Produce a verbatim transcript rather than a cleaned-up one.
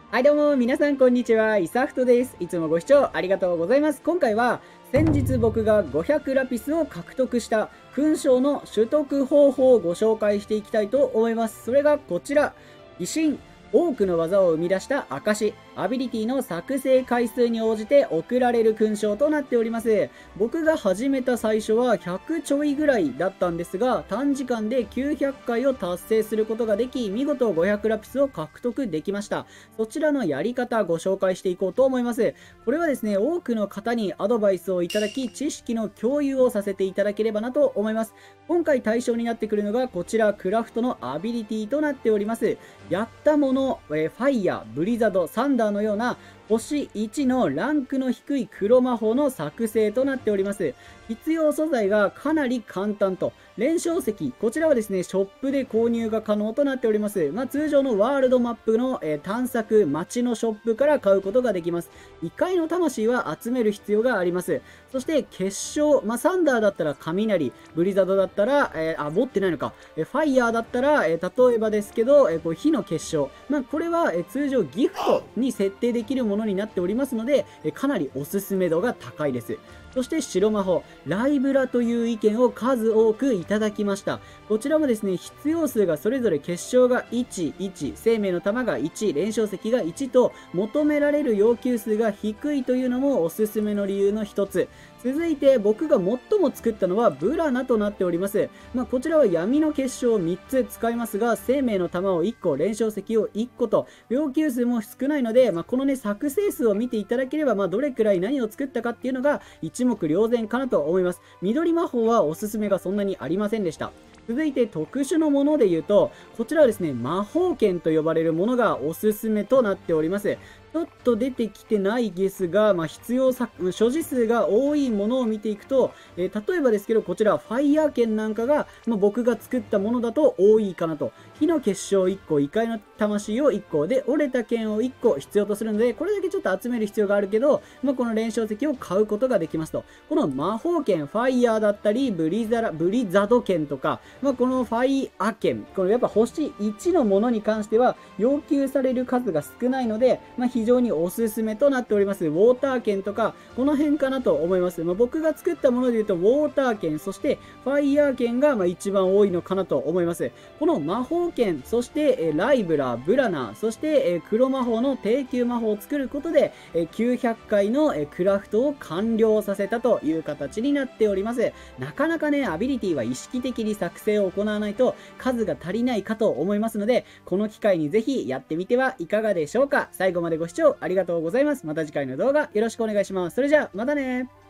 はいどうも、皆さんこんにちは。イサフトです。いつもご視聴ありがとうございます。今回は、先日僕がごひゃくラピスを獲得した勲章の取得方法をご紹介していきたいと思います。それがこちら。維新。多くの技を生み出した証、アビリティの作成回数に応じて贈られる勲章となっております。僕が始めた最初はひゃくちょいぐらいだったんですが、短時間できゅうひゃっかいを達成することができ、見事ごひゃくラピスを獲得できました。そちらのやり方ご紹介していこうと思います。これはですね、多くの方にアドバイスをいただき、知識の共有をさせていただければなと思います。今回対象になってくるのがこちら、クラフトのアビリティとなっております。やったもの、えーファイヤー、ブリザード、サンダーのような星いちのランクの低い黒魔法の作成となっております。必要素材がかなり簡単と、連勝石、こちらはですね、ショップで購入が可能となっております。まあ、通常のワールドマップの、えー探索、街のショップから買うことができます。いっかいの魂は集める必要があります。そして結晶、まあ、サンダーだったら雷、ブリザードだったら、えーあ、持ってないのか、えーファイヤーだったら、えー例えばですけど、えーこう火の結晶、まあ、これは、えー通常ギフトに設定できるものになっておりますので、えーかなりおすすめ度が高いです。そして白魔法、ライブラという意見を数多くいただきました。こちらもですね、必要数がそれぞれ結晶がいち、いち、生命の玉がいち、連勝石がいちと求められる要求数が低いというのもおすすめの理由の一つ。続いて僕が最も作ったのはブラナとなっております。まあ、こちらは闇の結晶をみっつ使いますが、生命の玉をいっこ、連勝石をいっこと要求数も少ないので、まあ、このね作成数を見ていただければ、まあ、どれくらい何を作ったかっていうのが一目瞭然かなと思います。緑魔法はおすすめがそんなにありませんでした。続いて特殊のもので言うと、こちらはですね、魔法剣と呼ばれるものがおすすめとなっております。ちょっと出てきてないですが、まあ、必要さ、所持数が多いものを見ていくと、えー例えばですけど、こちら、ファイヤー剣なんかが、まあ、僕が作ったものだと多いかなと。火の結晶いっこ、異界の魂をいっこ、で、折れた剣をいっこ必要とするので、これだけちょっと集める必要があるけど、まあ、この連勝石を買うことができますと。この魔法剣、ファイヤーだったり、ブリザラ、ブリザド剣とか、まあ、このファイア剣、このやっぱ星いちのものに関しては、要求される数が少ないので、まあ、非常におすすめとなっております。ウォーター剣とか、この辺かなと思います。まあ、僕が作ったもので言うと、ウォーター剣、そしてファイヤー剣がまあ一番多いのかなと思います。この魔法剣、そして、えーライブラ、ブラナー、そして、えー黒魔法の低級魔法を作ることで、えーきゅうひゃっかいの、えークラフトを完了させたという形になっております。なかなかね、アビリティは意識的に作成を行わないと数が足りないかと思いますので、この機会にぜひやってみてはいかがでしょうか。最後までご視聴ありがとうございます。また次回の動画よろしくお願いします。それじゃあ、またね。